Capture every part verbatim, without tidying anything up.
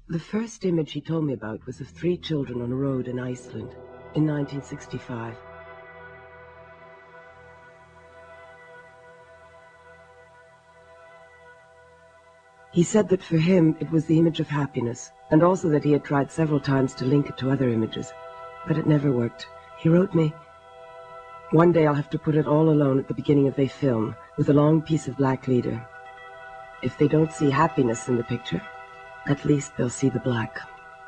The first image he told me about was of three children on a road in Iceland in nineteen sixty-five. He said that for him it was the image of happiness, and also that he had tried several times to link it to other images, but it never worked. He wrote me, "One day I'll have to put it all alone at the beginning of a film, with a long piece of black leader. If they don't see happiness in the picture, at least they'll see the black."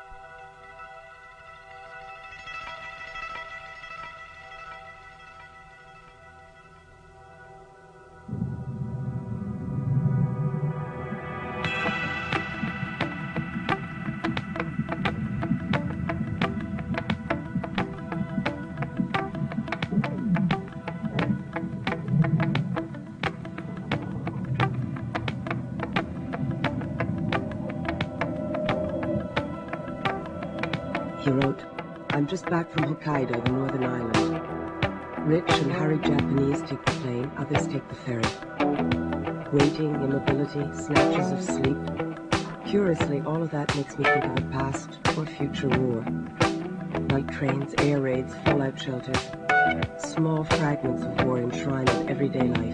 He wrote, "I'm just back from Hokkaido, the northern island. Rich and hurried Japanese take the plane, others take the ferry. Waiting, immobility, snatches of sleep. Curiously, all of that makes me think of a past or future war. Night trains, air raids, fallout shelters. Small fragments of war enshrined in everyday life.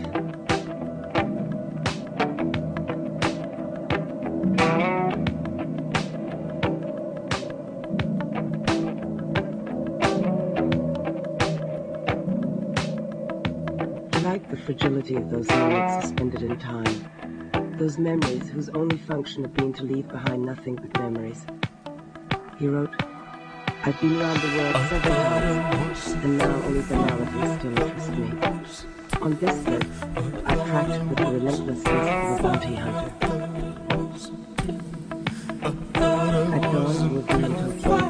The fragility of those moments suspended in time. Those memories whose only function had been to leave behind nothing but memories." He wrote, "I've been around the world several times, and now only banalities still interest me. On this earth, I've tracked it with the relentlessness of a bounty hunter. At dawn, we'll be in Tokyo.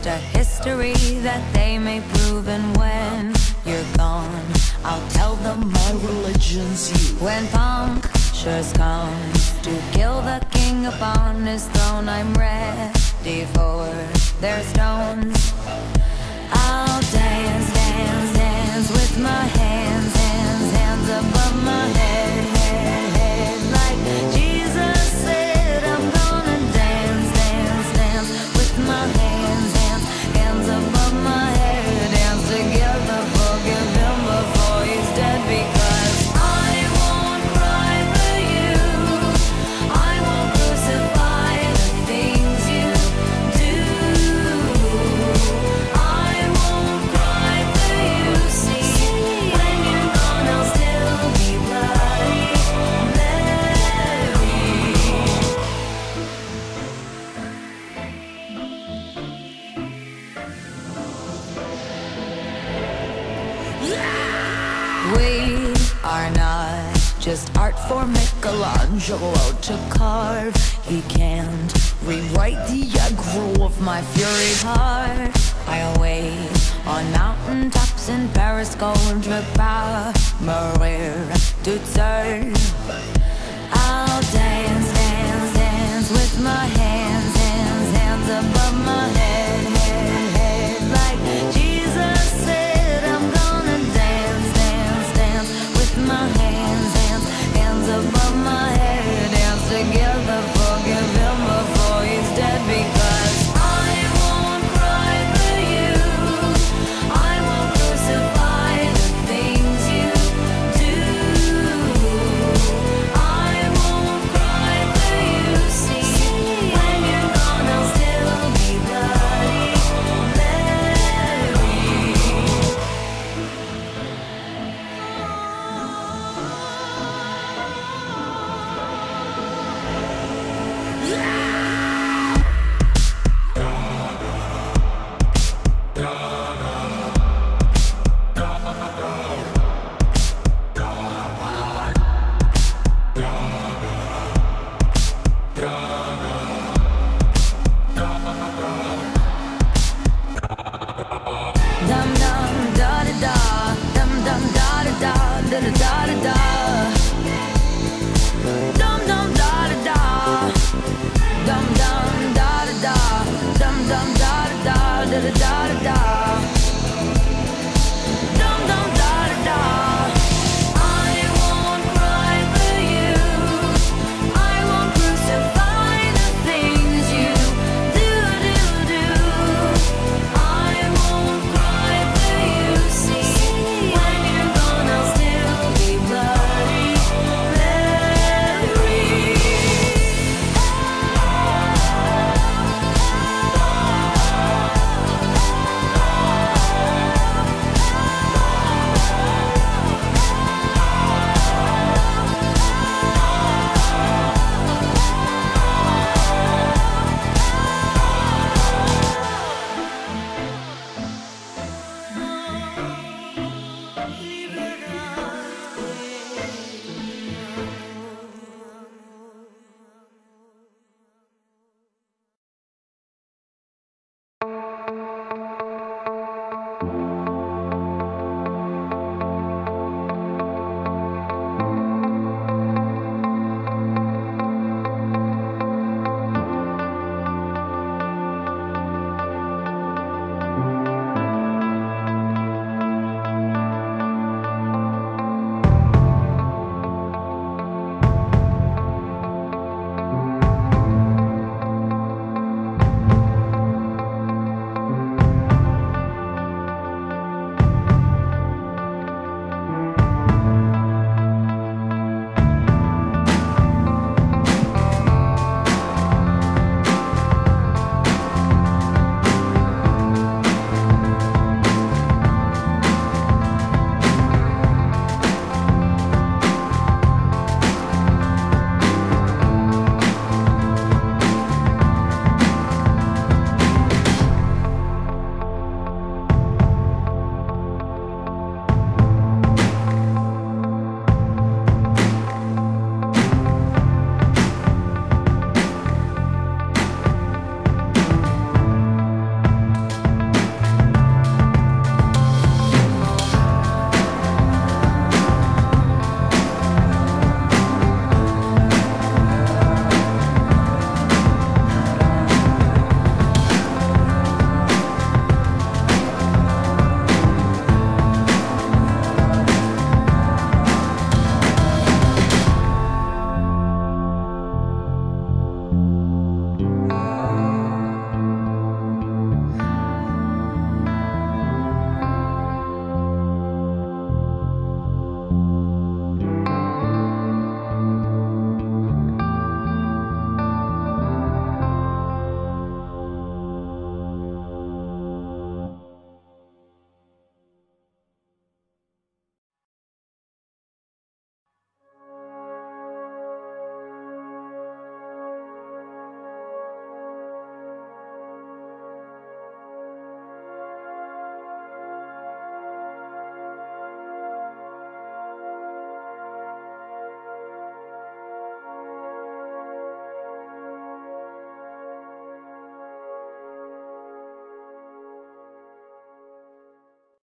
just a history that they may prove. And when you're gone, I'll tell them my religion's you. When punctures come to kill the king upon his throne, I'm ready for their stones. I'll dance, dance, dance with my hands, hands, hands above my head, head, head. Like Jesus said, I'm gonna dance, dance, dance with my hands, hands, hands above my head. Dance together, forgive him before he's dead, because I won't cry for you. I won't crucify the things you do. I won't cry for you. See, when you're gone, I'll still be bloody Mary. We are not just art for Michelangelo to carve. He can't rewrite the aggro of my fury heart. I'll wait on mountaintops in Paris, contre par Maria to turn. I'll dance, dance, dance with my hands, hands, hands above my head, head, head. Like Jesus said, I'm gonna dance, dance, dance with my hands, hands, hands above my head.